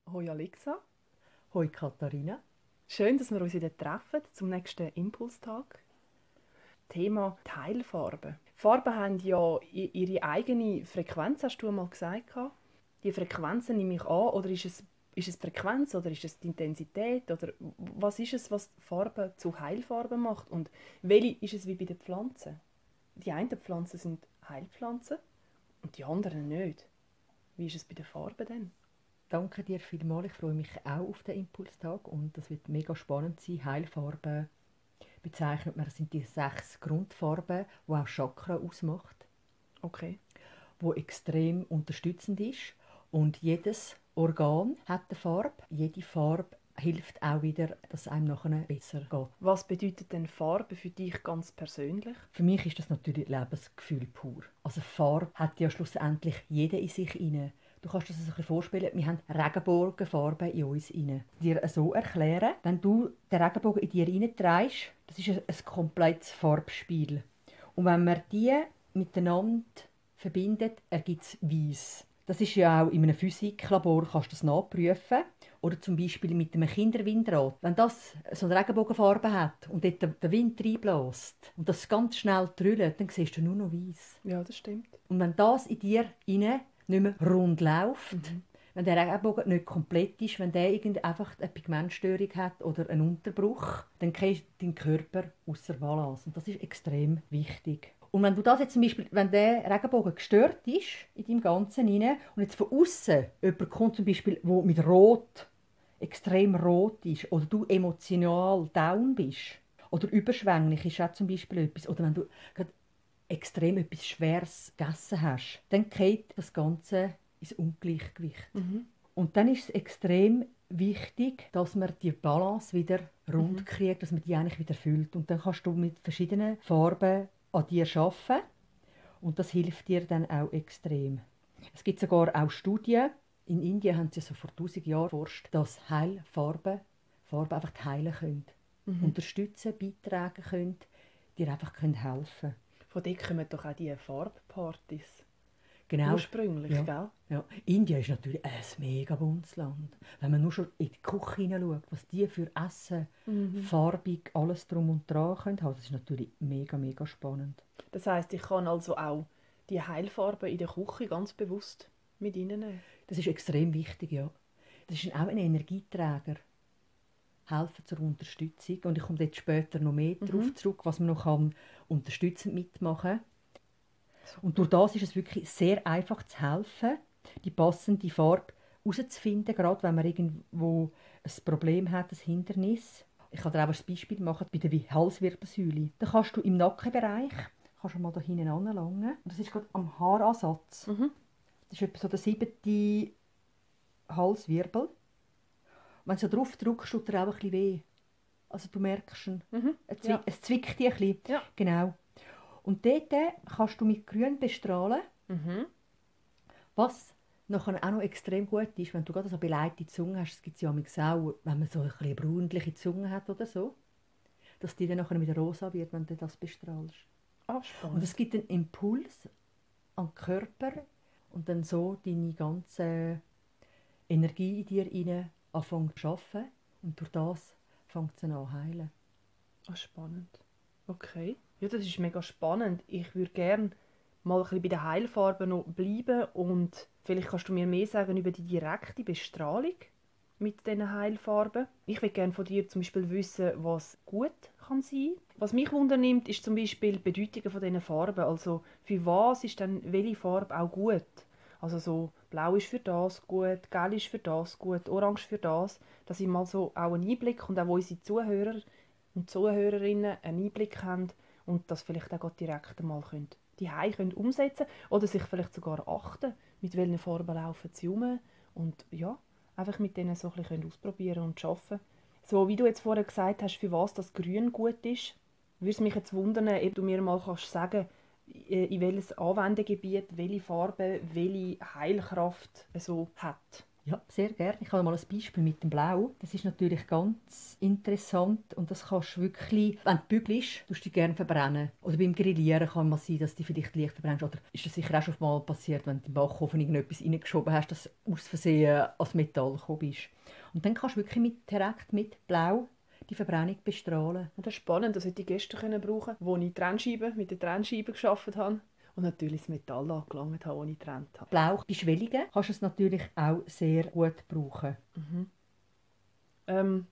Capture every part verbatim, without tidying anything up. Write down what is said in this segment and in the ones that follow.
Hoi Alexa, Hoi Katharina. schön, dass wir uns wieder treffen zum nächsten Impulstag. Thema Teilfarben. Farben haben ja i- ihre eigene Frequenz, hast du einmal gesagt. Die Frequenzen nehme ich an, oder ist es, ist es Frequenz oder ist es die Intensität? Oder was ist es, was Farben zu Heilfarben macht? Und welche ist es wie bei den Pflanzen? Die einen Pflanzen sind Heilpflanzen und die anderen nicht. Wie ist es bei den Farben denn? Danke dir vielmals. Ich freue mich auch auf den Impulstag und das wird mega spannend sein. Heilfarben bezeichnet man, das sind die sechs Grundfarben, die auch Chakra ausmacht, Okay. wo extrem unterstützend ist. Und jedes Organ hat eine Farbe. Jede Farbe hilft auch wieder, dass es einem nachher besser geht. Was bedeutet denn Farbe für dich ganz persönlich? Für mich ist das natürlich Lebensgefühl pur. Also Farbe hat ja schlussendlich jeder in sich inne. Du kannst dir das ein bisschen vorstellen, wir haben Regenbogenfarben in uns inne. Dir so erklären, wenn du den Regenbogen in dir hineinträgst, das ist ein, ein komplettes Farbspiel. Und wenn man die miteinander verbindet, ergibt es Weiss. Das ist ja auch in einem Physiklabor, kannst du das nachprüfen. Oder zum Beispiel mit einem Kinderwindrad. Wenn das so eine Regenbogenfarbe hat und dort der Wind reinbläst und das ganz schnell trüllt, dann siehst du nur noch Weiss. Ja, das stimmt. Und wenn das in dir rein nicht mehr rund läuft, mhm. wenn der Regenbogen nicht komplett ist, wenn der einfach eine Pigmentstörung hat oder einen Unterbruch, dann kriegst du deinen Körper außer Balance. Und das ist extrem wichtig. Und wenn du das jetzt zum Beispiel, wenn der Regenbogen gestört ist in deinem Ganzen rein, und jetzt von außen jemand kommt zum Beispiel, wo mit Rot extrem rot ist oder du emotional down bist oder überschwänglich ist auch zum Beispiel etwas, oder wenn du gerade extrem etwas Schweres gegessen hast, dann geht das Ganze ins Ungleichgewicht. Mhm. Und dann ist es extrem wichtig, dass man die Balance wieder rund kriegt, dass man die eigentlich wieder füllt. Und dann kannst du mit verschiedenen Farben an dir arbeiten und das hilft dir dann auch extrem. Es gibt sogar auch Studien, in Indien haben sie so vor tausend Jahren geforscht, dass Heilfarben Farben einfach heilen können, mhm. unterstützen, beitragen können, dir einfach können helfen. Von dort kommen doch auch die Farbpartys. Genau. Ursprünglich, ja. gell? Ja. Indien ist natürlich ein mega buntes Land. Wenn man nur schon in die Küche hineinschaut, was die für Essen, mhm. farbig, alles drum und dran können haben, das ist natürlich mega, mega spannend. Das heisst, ich kann also auch die Heilfarben in der Küche ganz bewusst mit reinnehmen? Das ist extrem wichtig, ja. Das ist auch ein Energieträger. Helfen zur Unterstützung. Und ich komme jetzt später noch mehr mhm. darauf zurück, was man noch kann unterstützend mitmachen kann. Und durch das ist es wirklich sehr einfach zu helfen, die passende Farbe herauszufinden, gerade wenn man irgendwo ein Problem hat, ein Hindernis. Ich kann dir auch ein Beispiel machen bei der Halswirbelsäule. Da kannst du im Nackenbereich kannst du mal da hinten anlangen. Und das ist gerade am Haaransatz. Mhm. Das ist etwa so der siebte Halswirbel. Wenn du so drauf drückst, tut er auch ein bisschen weh. Also du merkst ihn. Mhm. Es, zwick, ja. es zwickt dich ein bisschen. Ja. Genau. Und dort kannst du mit Grün bestrahlen, mhm. was nachher auch noch extrem gut ist, wenn du gerade so beleidigte Zunge hast. Es gibt ja auch, wenn man so ein bisschen brunliche Zunge hat oder so, dass die dann nachher wieder rosa wird, wenn du das bestrahlst. Ah, spannend. Und es gibt einen Impuls an den Körper und dann so deine ganze Energie in dir rein anfängt zu arbeiten und durch das fängt es an zu heilen. Ah, spannend. Okay. Ja, das ist mega spannend. Ich würde gerne mal ein bisschen bei den Heilfarben noch bleiben und vielleicht kannst du mir mehr sagen über die direkte Bestrahlung mit diesen Heilfarben. Ich würde gerne von dir zum Beispiel wissen, was gut kann sein. Was mich wundernimmt, ist zum Beispiel die Bedeutung von diesen Farben. Also für was ist dann welche Farbe auch gut? Also so blau ist für das gut, gelb ist für das gut, orange für das. Dass ich mal so auch einen Einblick und auch unsere Zuhörer und Zuhörerinnen einen Einblick haben und das vielleicht auch direkt mal können, die Hause können umsetzen oder sich vielleicht sogar achten, mit welchen Farben laufen sie um und ja, einfach mit denen so ein bisschen ausprobieren und arbeiten. So wie du jetzt vorher gesagt hast, für was das Grün gut ist, würde es mich jetzt wundern, ob du mir mal kannst sagen, in welches Anwendegebiet welche Farbe welche Heilkraft so hat. Ja, sehr gerne. Ich habe mal ein Beispiel mit dem Blau. Das ist natürlich ganz interessant und das kannst du wirklich, wenn du bügelst, tust du die gerne verbrennen. Oder beim Grillieren kann es sein, dass du vielleicht leicht verbrennst. Oder ist das sicher auch schon mal passiert, wenn du im Backofen irgendetwas reingeschoben hast, dass du aus Versehen als Metall gekommen bist. Und dann kannst du wirklich mit, direkt mit Blau die Verbrennung bestrahlen. Und das ist spannend, das hätte ich gestern können brauchen, wo ich Trennscheiben, mit der Trennscheibe gearbeitet habe und natürlich das Metall angelangt habe, das ich getrennt habe. Blau bei Schwellungen kannst du es natürlich auch sehr gut brauchen. Mhm. Ähm,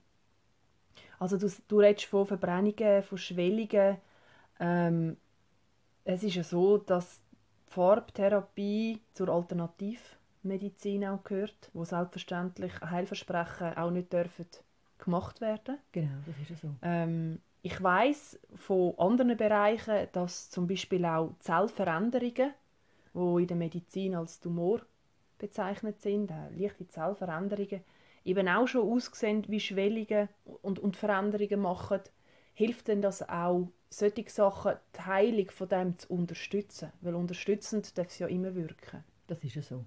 also du, du redest von Verbrennungen, von Schwellungen. Ähm, es ist ja so, dass die Farbtherapie zur Alternativmedizin auch gehört, wo selbstverständlich Heilversprechen auch nicht dürfen gemacht werden. Genau, das ist ja so. Ähm, ich weiss von anderen Bereichen, dass zum Beispiel auch Zellveränderungen, die in der Medizin als Tumor bezeichnet sind, äh, leichte Zellveränderungen, eben auch schon aussehen wie Schwellungen und, und Veränderungen machen, hilft denn das auch, solche Sachen, die Heilung von dem zu unterstützen? Weil unterstützend darf es ja immer wirken. Das ist ja so.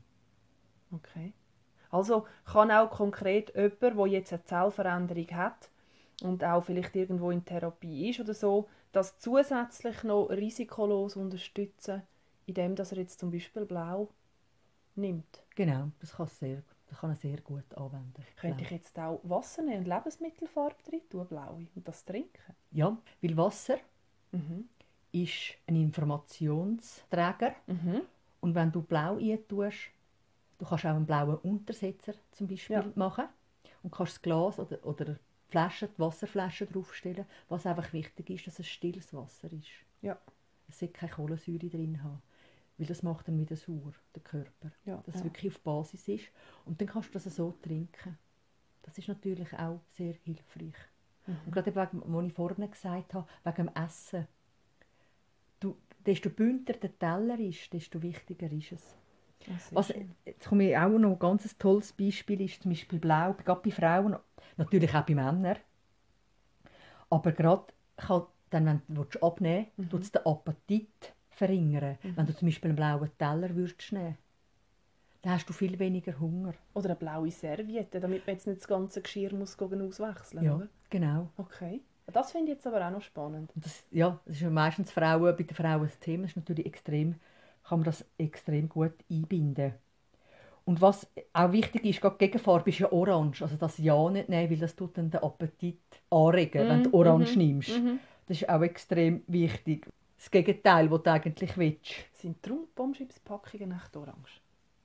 Okay. Also kann auch konkret jemand, der jetzt eine Zellveränderung hat und auch vielleicht irgendwo in Therapie ist oder so, das zusätzlich noch risikolos unterstützen, indem dass er jetzt zum Beispiel Blau nimmt. Genau, das kann, sehr, das kann er sehr gut anwenden. Könnte ich jetzt auch Wasser nehmen und Lebensmittelfarbe drin tun, blaue, und das trinken? Ja, weil Wasser Mhm. ist ein Informationsträger. Mhm. Und wenn du blau eintust, du kannst auch einen blauen Untersetzer zum Beispiel Ja. machen und kannst das Glas oder, oder die Flasche, die Wasserflasche draufstellen. Was einfach wichtig ist, dass es stilles Wasser ist. Ja. Es sollte keine Kohlensäure drin haben, weil das macht dann wieder sauer, der Körper. Ja, Dass ja. es wirklich auf Basis ist. Und dann kannst du das so trinken. Das ist natürlich auch sehr hilfreich. Mhm. Und gerade wegen, was ich vorhin gesagt habe, wegen dem Essen. Du, desto bunter der Teller ist, desto wichtiger ist es. Das Was, ist schön. jetzt komme ich auch noch ein ganz tolles Beispiel, ist zum Beispiel Blau, gerade bei Frauen, natürlich auch bei Männern. Aber gerade kann, dann, wenn du abnehmen willst, Mhm. tut es den Appetit verringern. Mhm. Wenn du zum Beispiel einen blauen Teller würdest nehmen, dann hast du viel weniger Hunger. Oder eine blaue Serviette, damit man jetzt nicht das ganze Geschirr muss gehen auswechseln Ja, oder? genau. Okay. Das finde ich jetzt aber auch noch spannend. Und das, ja, das ist ja meistens Frauen, bei den Frauen das Thema, das ist natürlich extrem, kann man das extrem gut einbinden. Und was auch wichtig ist, gerade die Gegenfarbe ist ja orange. Also das Ja nicht nehmen, weil das tut dann den Appetit anregen, wenn du Mhm, orange mhm, nimmst. mhm. Das ist auch extrem wichtig. Das Gegenteil, was du eigentlich willst. Sind die Pommes-Chips-Packungen echt orange?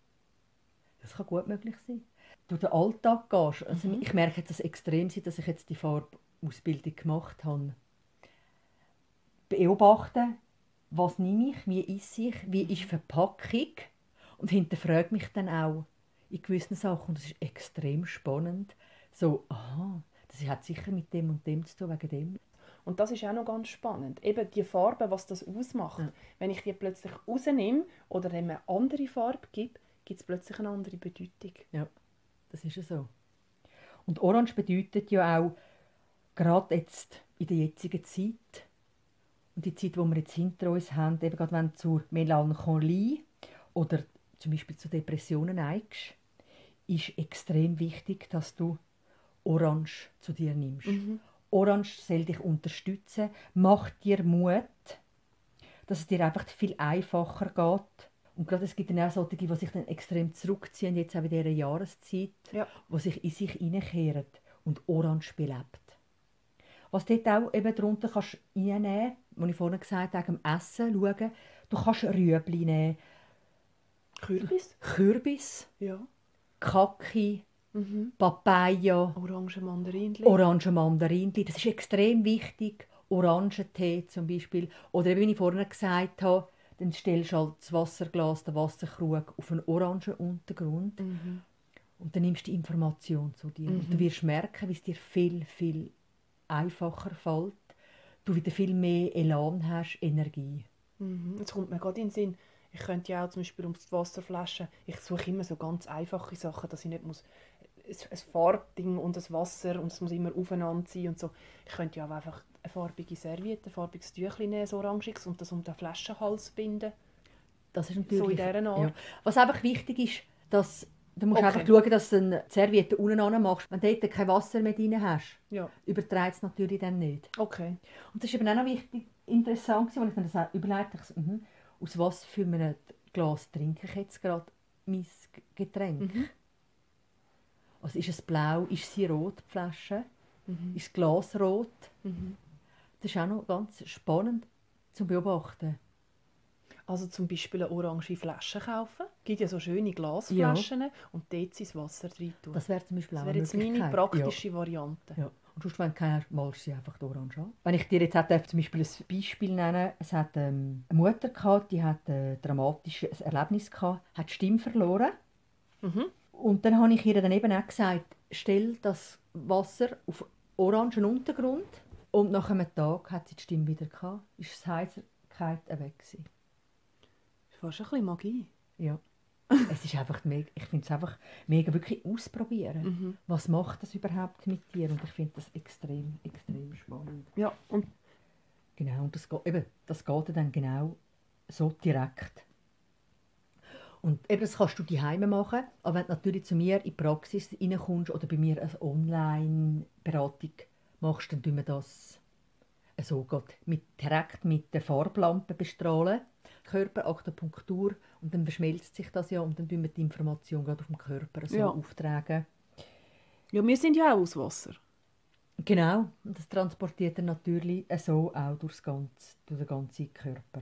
Das kann gut möglich sein. Durch den Alltag gehst. Also Mhm. ich merke jetzt das extrem, seit dass ich jetzt die Farbausbildung gemacht habe. Beobachten, was nehme ich, wie esse ich, wie ist die Verpackung und hinterfrage mich dann auch in gewissen Sachen. Und das ist extrem spannend. So, aha, das hat sicher mit dem und dem zu tun, wegen dem. Und das ist auch noch ganz spannend. Eben die Farbe, was das ausmacht. Ja. Wenn ich die plötzlich rausnehme oder dem eine andere Farbe gebe, gibt es plötzlich eine andere Bedeutung. Ja, das ist ja so. Und Orange bedeutet ja auch, gerade jetzt in der jetzigen Zeit, und die Zeit, die wir jetzt hinter uns haben, eben gerade wenn du zur Melancholie oder zum Beispiel zu Depressionen neigst, ist extrem wichtig, dass du Orange zu dir nimmst. Mhm. Orange soll dich unterstützen, macht dir Mut, dass es dir einfach viel einfacher geht. Und gerade es gibt dann auch solche, die sich dann extrem zurückziehen, jetzt auch in dieser Jahreszeit, Ja. die sich in sich hineinkehren und Orange belebt. Was dort auch eben darunter kannst reinnehmen, was ich vorhin gesagt habe, wegen dem Essen schauen, du kannst Rüebli nehmen, Kürbis? Kürbis, Ja. Kaki, Mhm. Papaya, Orange Mandarinli. Orange Mandarinli. Das ist extrem wichtig. Orangentee zum Beispiel. Oder eben, wie ich vorhin gesagt habe, dann stellst du halt das Wasserglas, den Wasserkrug auf einen orangen Untergrund Mhm. und dann nimmst du die Information zu dir. Mhm. Und du wirst merken, wie es dir viel, viel einfacher fällt. Du wieder viel mehr Elan hast, Energie. Mhm. Jetzt kommt mir gerade in den Sinn, ich könnte ja auch zum Beispiel um die Wasserflasche, ich suche immer so ganz einfache Sachen, dass ich nicht muss ein, ein Farbding und das Wasser und es muss immer aufeinander sein und so. Ich könnte ja auch einfach eine farbige Serviette, ein farbiges Tüchlein nehmen, so orangiges, und das um den Flaschenhals binden. Das ist natürlich, So in dieser Art. ja. Was einfach wichtig ist, dass Du musst Okay. einfach schauen, dass du eine Serviette unten ran machst. Wenn du dort kein Wasser mehr drin hast, Ja. überträgt es natürlich dann nicht. Okay. Und das ist eben auch noch wichtig, interessant, gewesen, als ich mir das auch überlegt habe, ich so, mhm, aus was für einem Glas trinke ich jetzt gerade mein Getränk? Mhm. Also ist es blau, ist sie rot, die Flasche? Mhm. Ist das Glas rot? Mhm. Das ist auch noch ganz spannend zu beobachten. Also zum Beispiel eine orange Flasche kaufen. Es gibt ja so schöne Glasflaschen und dort sein Wasser rein tun. Das wäre zum Beispiel Das auch wäre eine jetzt meine Möglichkeit. praktische Variante. Ja. Ja. Und sonst, wenn du keine hast, malst du sie einfach die Orange an. Wenn ich dir jetzt hätte, zum Beispiel ein Beispiel nennen, es hat ähm, eine Mutter gehabt, die hat ein dramatisches Erlebnis gehabt, hat die Stimme verloren. Mhm. Und dann habe ich ihr dann eben auch gesagt, stell das Wasser auf orangen Untergrund. Und nach einem Tag hat sie die Stimme wieder gehabt. Ist die Heiserkeit weg gewesen. Das ist fast ein bisschen Magie. Ja. Es ist einfach mega, ich finde es einfach mega wirklich ausprobieren. Mhm. Was macht das überhaupt mit dir? Und ich finde das extrem, extrem spannend. Ja, und Genau, und das, geht- eben, das geht dann genau so direkt. Und eben, das kannst du daheim machen, aber wenn du natürlich zu mir in die Praxis reinkommst oder bei mir eine Online-Beratung machst, dann tun wir das so geht, mit, direkt mit der Farblampe bestrahlen. Körper, Akupunktur, und dann verschmilzt sich das ja und dann tun wir die Information gerade auf dem Körper so Ja. auftragen. ja, wir sind ja auch aus Wasser. Genau, und das transportiert er natürlich so auch durchs ganze, durch den ganzen Körper.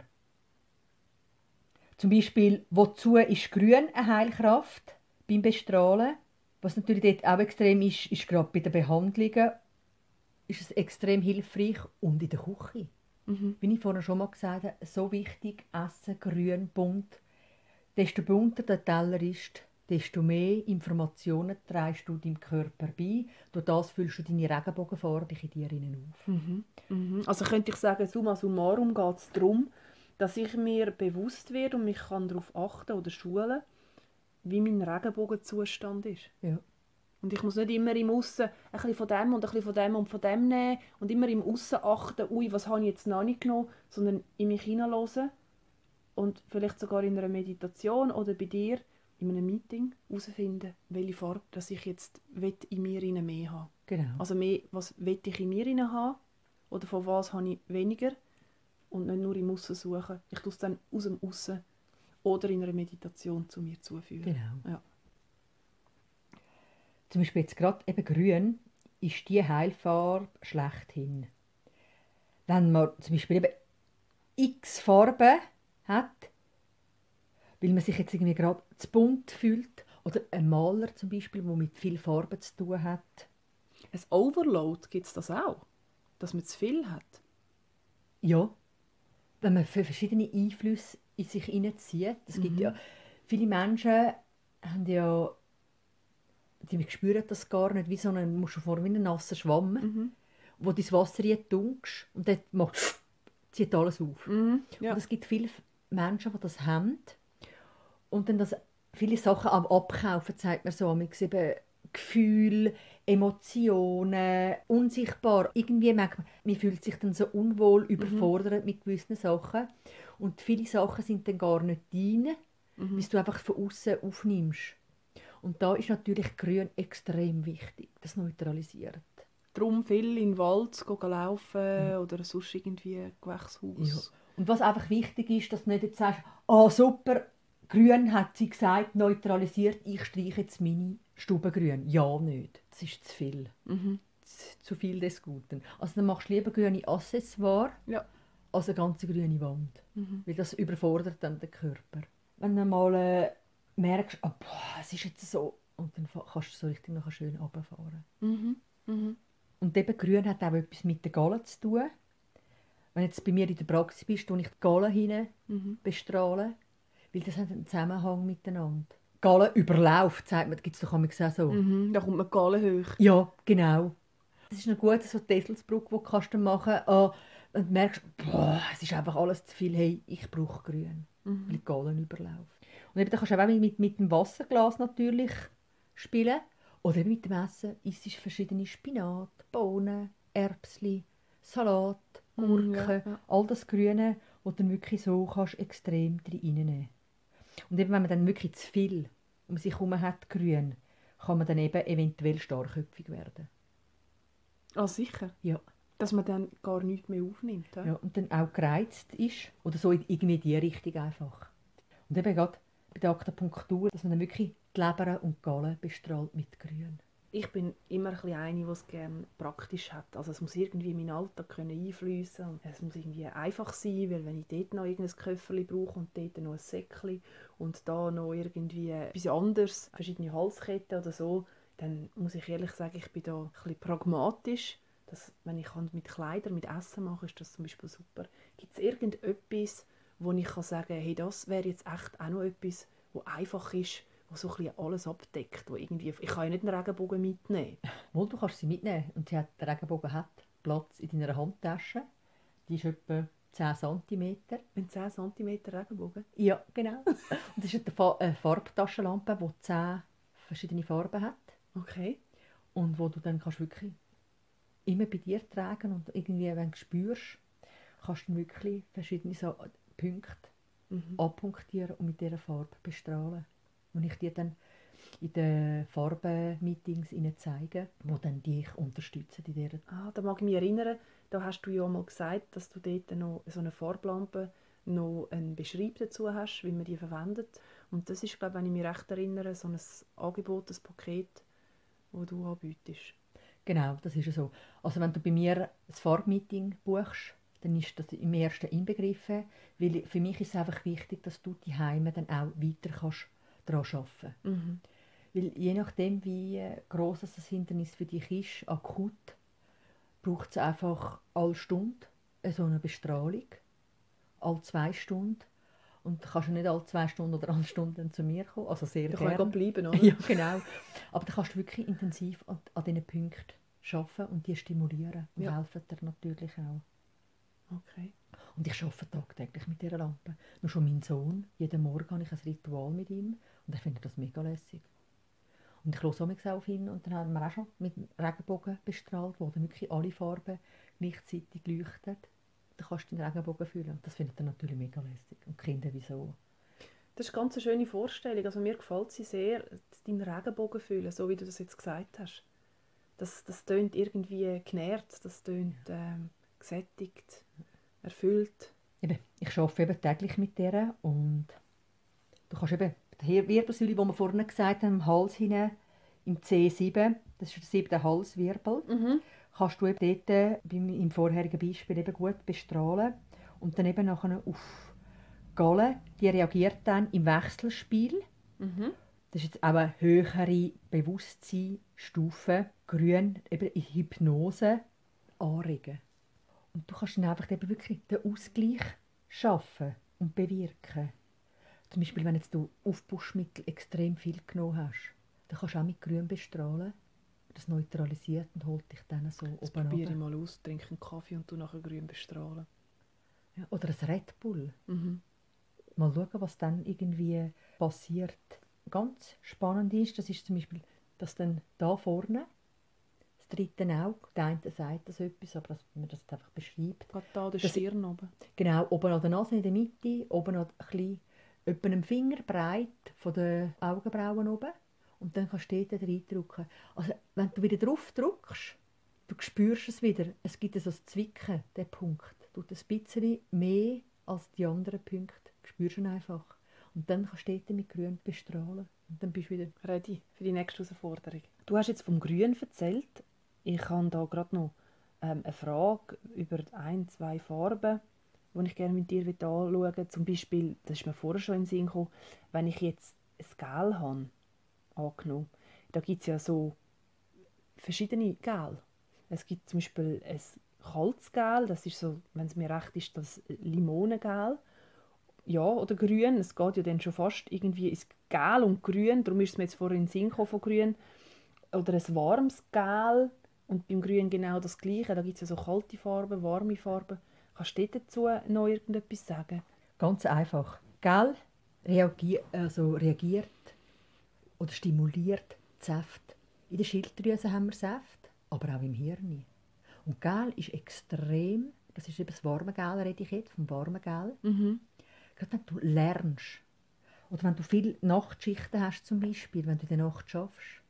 Zum Beispiel, wozu ist Grün eine Heilkraft beim Bestrahlen? Was natürlich dort auch extrem ist, ist gerade bei den Behandlungen, ist es extrem hilfreich und in der Küche. Mhm. Wie ich vorhin schon mal gesagt habe, so wichtig, Essen, grün, bunt. Desto bunter der Teller ist, desto mehr Informationen trägst du deinem Körper bei. Durch das füllst du deine Regenbogenfarbe in dir hinein auf. Mhm. Mhm. Also könnte ich sagen, summa summarum geht es darum, dass ich mir bewusst werde und mich kann darauf achten oder schulen, wie mein Regenbogenzustand ist. Ja. Und ich muss nicht immer im Aussen ein bisschen von dem und ein bisschen von dem und von dem nehmen und immer im Aussen achten, ui, was habe ich jetzt noch nicht genommen, sondern in mich hineinhören und vielleicht sogar in einer Meditation oder bei dir in einem Meeting herausfinden, welche Farbe dass ich jetzt in mir rein mehr habe. Genau. Also mehr, was will ich in mir rein haben oder von was habe ich weniger und nicht nur im Aussen suchen. Ich tue es dann aus dem Aussen oder in einer Meditation zu mir zuführen. Genau. Ja. Zum Beispiel jetzt gerade eben grün ist die Heilfarbe schlechthin. Wenn man zum Beispiel eben x Farben hat, weil man sich jetzt irgendwie gerade zu bunt fühlt, oder ein Maler zum Beispiel, der mit viel Farben zu tun hat. Ein Overload gibt es das auch, dass man zu viel hat. Ja, wenn man für verschiedene Einflüsse in sich hineinzieht. Es gibt ja, viele Menschen haben ja, die spüren das gar nicht, wie so einen, musst du vor wie einen nassen Schwamm, Mhm. wo du das Wasser reintunkst und dann macht, zieht alles auf. Mhm. Ja. Und es gibt viele Menschen, die das haben und dann das, viele Sachen am Abkaufen, zeigt man so, manchmal eben Gefühle, Emotionen, unsichtbar. Irgendwie merkt man, man fühlt sich dann so unwohl, überfordert mit gewissen Sachen. Und viele Sachen sind dann gar nicht deine, Mhm. bis du einfach von außen aufnimmst. Und da ist natürlich Grün extrem wichtig, das neutralisiert. Darum viel in den Wald zu gehen laufen oder sonst irgendwie Gewächshaus. Ja. Und was einfach wichtig ist, dass du nicht jetzt sagst, oh super, Grün hat sie gesagt, neutralisiert, ich streiche jetzt meine Stubengrün. Ja, nicht. Das ist zu viel. Mhm. Z- Zu viel des Guten. Also dann machst du lieber grüne Accessoires Ja. als eine ganze grüne Wand. Mhm. Weil das überfordert dann den Körper. Wenn du mal äh, merkst, oh, boah, es ist jetzt so, und dann fa- kannst du so richtig nachher schön runterfahren. Mhm. Mhm. Und eben Grün hat auch etwas mit den Gallen zu tun. Wenn du jetzt bei mir in der Praxis bist, tue ich die Gallen hinein Mhm. bestrahlen, weil das hat einen Zusammenhang miteinander. Gallen überläuft, sagt man, das gibt es doch manchmal auch so. Mhm. Da kommt man Gallen hoch. Ja, genau. Das ist noch gut, so die Eselsbrücke, die kannst du machen kannst. Und du merkst, boah, es ist einfach alles zu viel. Hey, ich brauche Grün, Mhm. weil die Gallen überläuft. Und eben, da kannst du auch mit, mit dem Wasserglas natürlich spielen. Oder eben mit dem Essen isst du verschiedene Spinat, Bohnen, Erbsli, Salat, Gurken, Mhm, ja, ja. all das Grüne, wo du dann wirklich so kannst extrem reinnehmen. Und eben, wenn man dann wirklich zu viel um sich herum hat, grün, kann man dann eben eventuell starrköpfig werden. Ah, sicher? Ja. Dass man dann gar nichts mehr aufnimmt. Ja? Ja, und dann auch gereizt ist. Oder so in irgendwie die Richtung einfach. Und eben gerade bei der Akupunktur, dass man dann wirklich die Leber und die Galle bestrahlt mit Grün. Ich bin immer ein bisschen eine, die es gerne praktisch hat. Also es muss irgendwie in meinen Alltag können einfließen und es muss irgendwie einfach sein, weil wenn ich dort noch irgendein Köfferli brauche und dort noch ein Säckchen und da noch irgendwie etwas anderes, verschiedene Halsketten oder so, dann muss ich ehrlich sagen, ich bin da ein bisschen pragmatisch. Das, wenn ich mit Kleidern, mit Essen mache, ist das zum Beispiel super. Gibt es irgendetwas, wo ich kann sagen kann, hey, das wäre jetzt echt auch noch etwas, wo einfach ist, wo so ein bisschen alles abdeckt. Wo irgendwie, ich kann ja nicht einen Regenbogen mitnehmen. Wohl, du kannst sie mitnehmen. Und sie hat, der Regenbogen hat Platz in deiner Handtasche. Die ist etwa zehn Zentimeter. Ein zehn Zentimeter Regenbogen? Ja, genau. Und das ist eine Farbtaschenlampe, die zehn verschiedene Farben hat. Okay. Und wo du dann kannst wirklich immer bei dir tragen und irgendwie, wenn du spürst, kannst du wirklich verschiedene so Punkte mhm. abpunktieren und mit dieser Farbe bestrahlen. Und ich dir dann in den Farbenmeetings zeige, die dann dich unterstützen in dieser. Ah, da mag ich mich erinnern, da hast du ja mal gesagt, dass du dort noch so eine Farblampe noch einen Beschreib dazu hast, wie man die verwendet. Und das ist, glaube ich, wenn ich mich recht erinnere, so ein Angebot, ein Paket, das du anbietest. Genau, das ist so. Also wenn du bei mir ein Farbmeeting buchst, dann ist das im ersten inbegriffen, weil für mich ist es einfach wichtig, dass du die Heime dann auch weiter kannst daran arbeiten. Mhm. Weil je nachdem, wie gross das Hindernis für dich ist, akut, braucht es einfach alle Stunde so eine Bestrahlung, alle zwei Stunden. Und du kannst ja nicht alle zwei Stunden oder alle Stunden zu mir kommen, also sehr gerne. Du kannst bleiben, oder? Ja, genau. Aber da kannst du wirklich intensiv an, an diesen Punkten arbeiten und die stimulieren und ja. helfen dir natürlich auch. Okay. Und ich arbeite tagtäglich mit dieser Lampe. Nur schon mein Sohn, jeden Morgen habe ich ein Ritual mit ihm und ich finde das mega lässig. Und ich höre auch auf ihn und dann haben wir auch schon mit Regenbogen bestrahlt, wo dann wirklich alle Farben gleichzeitig leuchten. Dann kannst du den Regenbogen fühlen. Das findet er natürlich mega lässig. Und die Kinder wieso? Das ist eine ganz schöne Vorstellung. Also mir gefällt sie sehr, deinen Regenbogen fühlen, so wie du das jetzt gesagt hast. Das, das tönt irgendwie genährt, das tönt ähm, gesättigt, erfüllt. Eben, ich arbeite eben täglich mit der und du kannst eben die Wirbelsäule, die wir vorhin gesagt haben, im Hals hinein, im C sieben, das ist der siebte Halswirbel, mhm. kannst du eben dort im vorherigen Beispiel eben gut bestrahlen und dann eben nachher auf Galle, die reagiert dann im Wechselspiel. Mhm. Das ist jetzt auch eine höhere Bewusstseinsstufe, grün, eben in Hypnose anregen. Und du kannst dann einfach eben wirklich den Ausgleich schaffen und bewirken. Zum Beispiel, wenn jetzt du Aufputschmittel extrem viel genommen hast, dann kannst du auch mit Grün bestrahlen. Das neutralisiert und holt dich dann so das oben runter. Probiere ich mal aus, trinke einen Kaffee und du nachher Grün bestrahlen. Ja, oder ein Red Bull. Mhm. Mal schauen, was dann irgendwie passiert. Ganz spannend ist, das ist zum Beispiel, dass dann da vorne, das dritte Auge, der eine sagt das etwas, aber dass man das einfach beschreibt. Gerade da, der das, Stirn oben. Genau, oben an der Nase in der Mitte, oben an ein bisschen, etwa einen Finger breit von den Augenbrauen oben. Und dann kannst du dort reindrücken. Also, wenn du wieder drauf drückst, du spürst es wieder. Es gibt so ein Zwicken, der Punkt. Du tut ein bisschen mehr als die anderen Punkte. Du spürst ihn einfach. Und dann kannst du dort mit Grün bestrahlen. Und dann bist du wieder ready für die nächste Herausforderung. Du hast jetzt vom Grün erzählt. Ich habe da gerade noch ähm, eine Frage über ein, zwei Farben, die ich gerne mit dir anschauen möchte. Zum Beispiel, das ist mir vorher schon in den Sinn gekommen, wenn ich jetzt ein Gel habe, angenommen. Da gibt es ja so verschiedene Gel. Es gibt zum Beispiel ein kaltes Gel, das ist so, wenn es mir recht ist, das Limonengel. Ja, oder grün, es geht ja dann schon fast irgendwie ins Gel und grün, darum ist es mir jetzt vorhin in den Sinn gekommen von grün. Oder ein warmes Gel und beim Grün genau das Gleiche, da gibt es ja so kalte Farben, warme Farben. Kannst du dazu noch irgendetwas sagen? Ganz einfach. Gel reagiert, also reagiert oder stimuliert die Säfte. In der Schilddrüse haben wir Säfte, aber auch im Hirn. Und Gel ist extrem, das ist eben das warme Gel, rede ich jetzt, vom warmen Gel. Mhm. Gerade wenn du lernst Oder wenn du viele Nachtschichten hast, zum Beispiel, wenn du in der Nacht schaffst.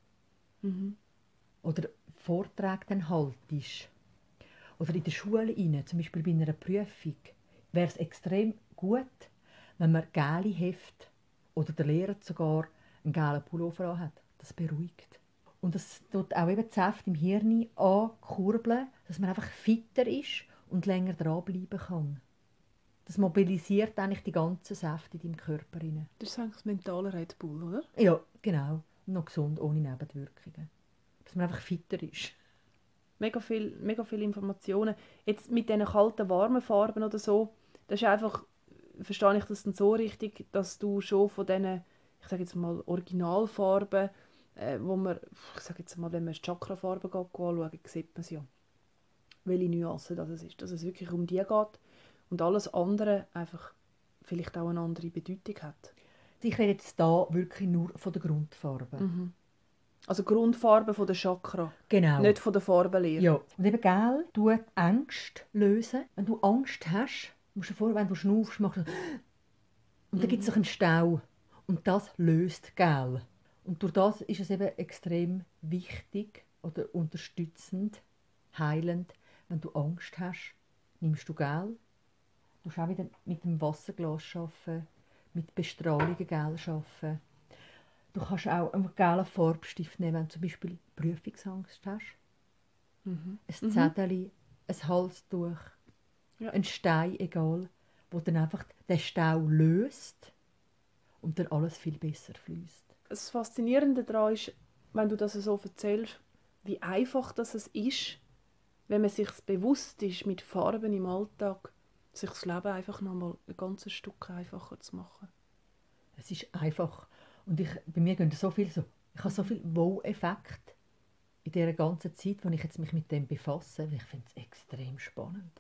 Mhm. Oder Vorträge dann haltest. Oder in der Schule rein, zum Beispiel bei einer Prüfung, wäre es extrem gut, wenn man gelbe Hefte oder der Lehrer sogar einen gelben Pullover hat. Das beruhigt. Und das tut auch eben die Säfte im Hirn ankurbeln, dass man einfach fitter ist und länger dranbleiben kann. Das mobilisiert eigentlich die ganzen Säfte in deinem Körper. Das ist eigentlich das mentale Red Bull, oder? Ja, genau. Und noch gesund, ohne Nebenwirkungen. Dass man einfach fitter ist. Mega viel, mega viele Informationen. Jetzt mit diesen kalten, warmen Farben oder so, das ist einfach, verstehe ich das dann so richtig, dass du schon von diesen, ich sage jetzt mal, Originalfarben, äh, wo man, ich sage jetzt mal, wenn man Chakrafarben anschaut, sieht man es ja, welche Nuancen das ist. Dass es wirklich um die geht und alles andere einfach vielleicht auch eine andere Bedeutung hat. Ich rede jetzt hier wirklich nur von der Farbe. Mhm. Also Grundfarben von der Chakra, Genau. nicht von der Farbenlehre. Ja. Und eben Gel tut Ängste lösen. Wenn du Angst hast, musst du dir vorstellen, wenn du schnaufst, machst du und dann gibt es einen Stau. Und das löst Gel. Und durch das ist es eben extrem wichtig oder unterstützend, heilend. Wenn du Angst hast, nimmst du Gel. Du musst auch wieder mit dem Wasserglas arbeiten, mit Bestrahlungen Gel arbeiten. Du kannst auch einen gelben Farbstift nehmen, wenn du zum Beispiel Prüfungsangst hast. Mhm. Ein Zettel, ein Halstuch, Ja. ein Stein, egal, wo dann einfach den Stau löst und dann alles viel besser fließt. Das Faszinierende daran ist, wenn du das so erzählst, wie einfach das es ist, wenn man sich bewusst ist, mit Farben im Alltag, sich das Leben einfach noch mal ein ganzes Stück einfacher zu machen. Es ist einfach. Und ich, bei mir gehen so viel so, ich habe so viel Wow-Effekt in dieser ganzen Zeit, wo ich jetzt mich mit dem befasse. Ich finde es extrem spannend,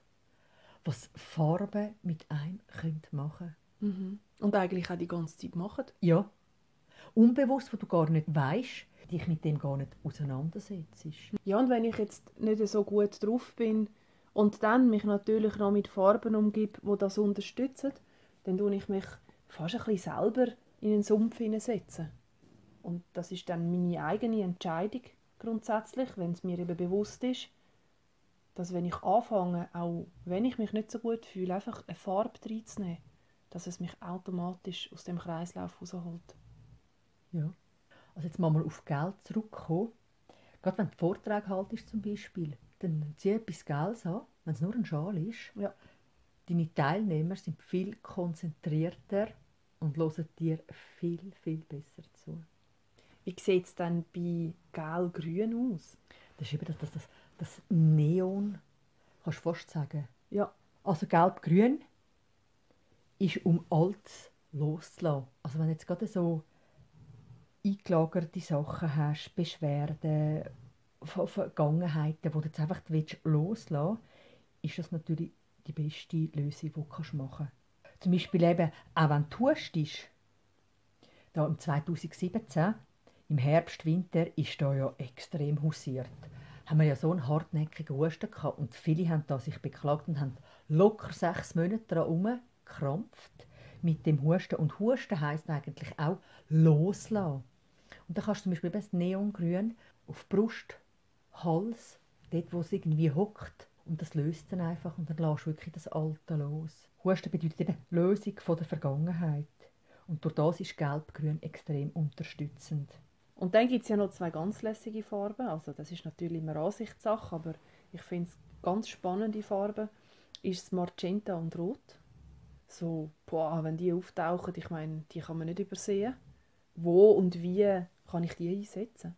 was Farben mit einem können machen Mhm. Und eigentlich auch die ganze Zeit machen. Ja. Unbewusst, wo du gar nicht weißt, dich mit dem gar nicht auseinandersetzt. Ja, und wenn ich jetzt nicht so gut drauf bin und dann mich natürlich noch mit Farben umgebe, die das unterstützen, dann tue ich mich fast ein bisschen selber in einen Sumpf hineinsetzen. Und das ist dann meine eigene Entscheidung grundsätzlich, wenn es mir eben bewusst ist, dass wenn ich anfange, auch wenn ich mich nicht so gut fühle, einfach eine Farbe reinzunehmen, dass es mich automatisch aus dem Kreislauf rausholt. Ja. Also jetzt mal auf Geld zurückkommen. Gerade wenn du Vorträge haltest zum Beispiel, dann zieh etwas Geldes an, wenn es nur ein Schal ist. Ja. Deine Teilnehmer sind viel konzentrierter und hören dir viel, viel besser zu. Wie sieht es dann bei Gel-Grün aus? Das ist eben das, das, das, das Neon, kannst du fast sagen. Ja. Also Gelb-Grün ist, um alles loszulassen. Also wenn du jetzt gerade so eingelagerte Sachen hast, Beschwerden, von Vergangenheiten, die du jetzt einfach loslassen willst, ist das natürlich die beste Lösung, die du machen kannst. Zum Beispiel eben, auch wenn du hustest, da im zweitausendsiebzehn, im Herbst, Winter, ist da ja extrem husiert. Haben wir ja so einen hartnäckigen Husten gehabt und viele haben da sich beklagt und haben locker sechs Monate daran gekrampft mit dem Husten. Und Husten heisst eigentlich auch loslassen. Und dann kannst du zum Beispiel das Neongrün auf Brust, Hals, dort wo es irgendwie hockt. Und das löst dann einfach und dann lässt du wirklich das Alte los. Husten bedeutet eben Lösung von der Vergangenheit. Und durch das ist Gelb-Grün extrem unterstützend. Und dann gibt es ja noch zwei ganz lässige Farben. Also das ist natürlich immer Ansichtssache, aber ich finde es ganz spannende Farben. Ist es Magenta und Rot. So, boah, wenn die auftauchen, ich meine, die kann man nicht übersehen. Wo und wie kann ich die einsetzen?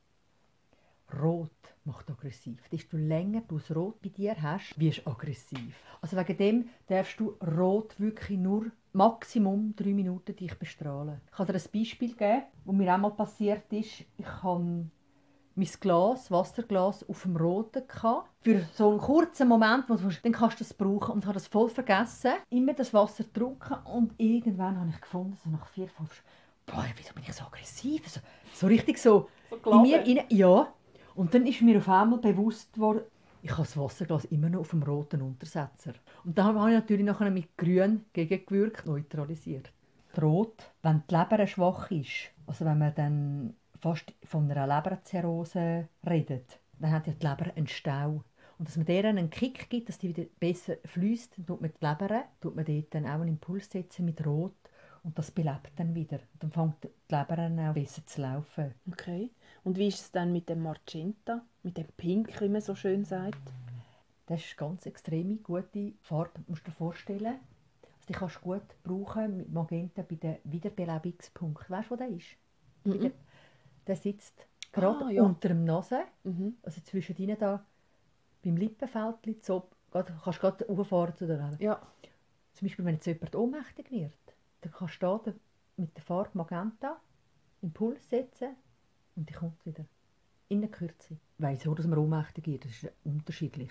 Rot macht aggressiv. Desto länger du das Rot bei dir hast, wirst du aggressiv. Also wegen dem darfst du Rot wirklich nur Maximum drei Minuten dich bestrahlen. Ich kann dir ein Beispiel geben, was mir einmal passiert ist. Ich habe mein Glas, Wasserglas auf dem Roten gehabt. Für so einen kurzen Moment, wo du, dann kannst du es brauchen. Und ich habe das voll vergessen. Immer das Wasser getrunken und irgendwann habe ich gefunden, so nach vier, fünf boah, wieso bin ich so aggressiv? So, so richtig so, so in mir rein. Ja. Und dann ist mir auf einmal bewusst geworden, ich habe das Wasserglas immer noch auf dem roten Untersetzer. Und da habe ich natürlich nachher mit Grün gegengewirkt, neutralisiert. Rot, wenn die Leber schwach ist, also wenn man dann fast von einer Leberzirrhose redet, dann hat ja die Leber einen Stau. Und dass man der einen Kick gibt, dass die wieder besser fließt, dann tut man die Leber, tut man dort dann auch einen Impuls setzen mit Rot und das belebt dann wieder. Und dann fängt die Leber an auch besser zu laufen. Okay. Und wie ist es dann mit dem Magenta, mit dem Pink, wie man so schön sagt? Das ist eine ganz extreme gute Farbe, musst du dir vorstellen. Also die kannst du gut brauchen mit Magenta bei den Wiederbelebungspunkten. Weißt du, wo der ist? Mhm. Der, der sitzt gerade Ah, ja. unter dem Nase, Mhm. also zwischen ihnen da beim Lippenfältchen, so, grad, kannst du gerade rauffahren zu der Leber. Ja. Zum Beispiel, wenn jetzt jemand ohnmächtig wird, dann kannst du da mit der Farbe Magenta Impuls setzen und die kommt wieder. In der Kürze. Wieso, dass man ohnmächtig wird, das ist unterschiedlich.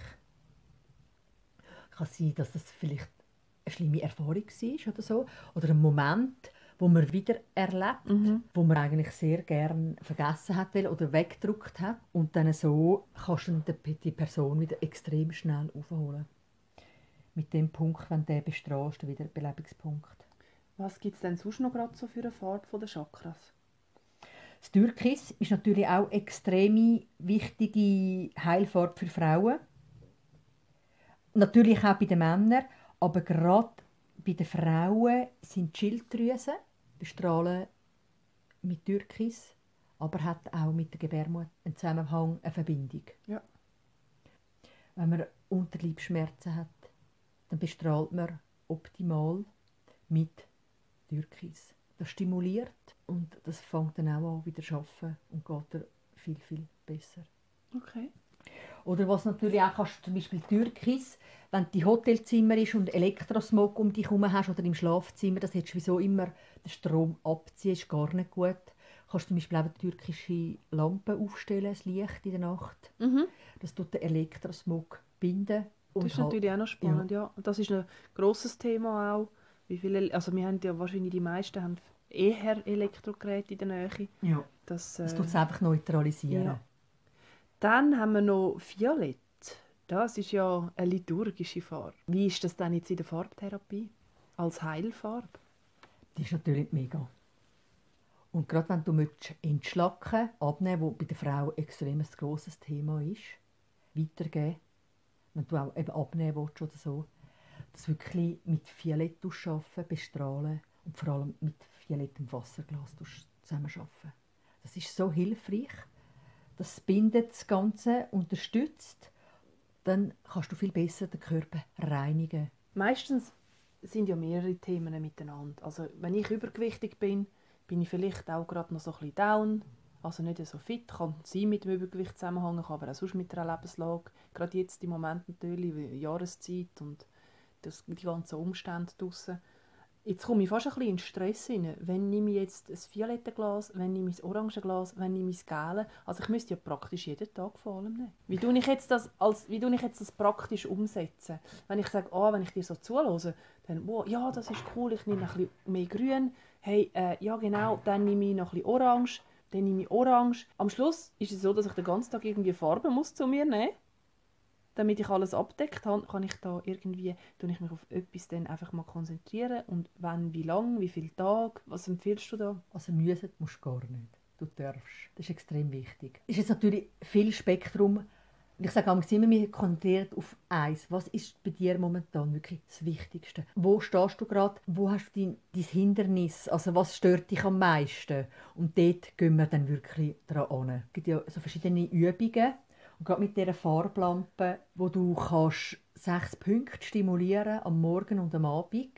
Kann sein, dass das vielleicht eine schlimme Erfahrung war oder so. Oder ein Moment, wo man wieder erlebt, Mhm. wo man eigentlich sehr gerne vergessen hat oder weggedrückt hat. Und dann so kannst du dann die Person wieder extrem schnell aufholen. Mit dem Punkt, wenn du den bestrahlst, der Wiederbelebungspunkt. Was gibt es denn sonst noch gerade so für eine Farbe der Chakras? Das Türkis ist natürlich auch eine extrem wichtige Heilfarbe für Frauen. Natürlich auch bei den Männern, aber gerade bei den Frauen sind die Schilddrüsen bestrahlen mit Türkis, aber hat auch mit der Gebärmutter einen Zusammenhang, eine Verbindung. Ja. Wenn man Unterleibsschmerzen hat, dann bestrahlt man optimal mit Türkis. Das stimuliert und das fängt dann auch an wieder zu arbeiten und geht dann viel, viel besser. Okay. Oder was natürlich auch kannst, zum Beispiel Türkis, wenn dein Hotelzimmer ist und Elektrosmog um dich herum hast oder im Schlafzimmer, das hättest du wieso immer den Strom abziehen, ist gar nicht gut. Kannst du zum Beispiel auch türkische Lampen aufstellen, das Licht in der Nacht. Mhm. Das tut den Elektrosmog binden. Das ist natürlich auch noch spannend, ja. Und das ist ein grosses Thema auch. Wie viele, also wir haben ja wahrscheinlich die meisten haben eher Elektrogeräte in der Nähe. Ja. Das, Das äh, tut es einfach neutralisieren. ja. Dann haben wir noch Violett. Das ist ja eine liturgische Farbe. Wie ist das dann jetzt in der Farbtherapie? Als Heilfarbe? Das ist natürlich mega. Und gerade wenn du entschlacken, abnehmen, was bei der Frau extrem ein grosses Thema ist, weitergeben, wenn du auch eben abnehmen willst oder so, das wirklich mit Violett arbeiten, bestrahlen und vor allem mit violettem Wasserglas zusammenarbeiten. Das ist so hilfreich. Das bindet das Ganze, unterstützt, dann kannst du viel besser den Körper reinigen. Meistens sind ja mehrere Themen miteinander. Also wenn ich übergewichtig bin, bin ich vielleicht auch gerade noch so ein bisschen down, also nicht so fit. Kann sein mit dem Übergewicht zusammenhängen, kann aber auch sonst mit einer Lebenslage. Gerade jetzt im Moment natürlich, wie Jahreszeit und das, die ganzen Umstände draussen. Jetzt komme ich fast ein bisschen in Stress rein. Wenn nehme ich jetzt ein violettes Glas, wenn nehme ich ein oranges Glas, wenn nehme ich das gelbe. Also ich müsste ja praktisch jeden Tag vor allem nehmen. Wie tue ich jetzt das, als, wie tue ich jetzt das praktisch umsetzen? Wenn ich sage, oh, wenn ich dir so zuhöre, dann, wow, ja, das ist cool, ich nehme ein bisschen mehr grün. Hey, äh, ja genau, dann nehme ich noch ein bisschen orange, dann nehme ich orange. Am Schluss ist es so, dass ich den ganzen Tag irgendwie Farben muss zu mir nehmen muss. Damit ich alles abdeckt habe, kann ich da irgendwie, tue ich mich auf etwas dann einfach mal konzentrieren und wenn, wie lang, wie viele Tage, was empfiehlst du da? Also müssen musst du gar nicht. Du darfst. Das ist extrem wichtig. Es ist jetzt natürlich viel Spektrum. Ich sage auch immer, wir konzentrieren auf eins. Was ist bei dir momentan wirklich das Wichtigste? Wo stehst du gerade? Wo hast du dein, dein Hindernis? Also was stört dich am meisten? Und dort gehen wir dann wirklich dran an. Es gibt ja so verschiedene Übungen. Und gerade mit dieser Farblampe, wo du kannst sechs Punkte stimulieren am Morgen und am Abend,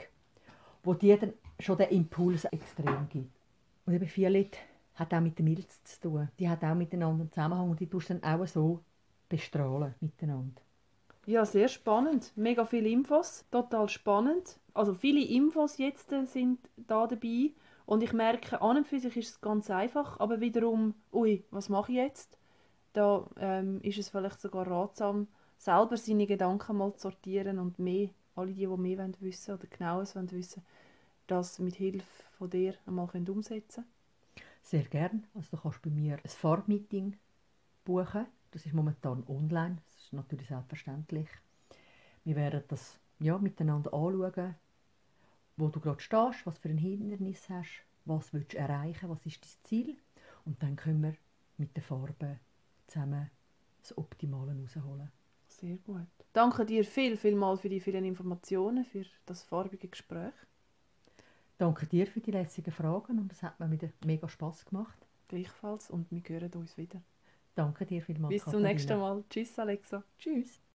wo dir dann schon den Impuls extrem gibt. Und eben Violett hat auch mit der Milz zu tun. Die hat auch miteinander einen Zusammenhang und die tust dann auch so bestrahlen miteinander. Ja, sehr spannend. Mega viele Infos. Total spannend. Also viele Infos jetzt sind da dabei. Und ich merke, an und für sich ist es ganz einfach. Aber wiederum, ui, was mache ich jetzt? Da ähm, ist es vielleicht sogar ratsam, selber seine Gedanken mal zu sortieren und mehr, alle die, die mehr wissen wollen oder genaues wissen wollen, das mit Hilfe von dir einmal umsetzen können. Sehr gerne. Also du kannst bei mir ein Farbmeeting buchen. Das ist momentan online. Das ist natürlich selbstverständlich. Wir werden das ja, miteinander anschauen wo du gerade stehst, was für ein Hindernis hast, was willst du erreichen, was ist dein Ziel. Und dann können wir mit den Farben zusammen das Optimale herausholen. Sehr gut. Danke dir viel, viel mal für die vielen Informationen, für das farbige Gespräch. Danke dir für die lässigen Fragen und es hat mir wieder mega Spass gemacht. Gleichfalls und wir hören uns wieder. Danke dir vielmals, Bis zum Katharina. nächsten Mal. Tschüss, Alexa. Tschüss.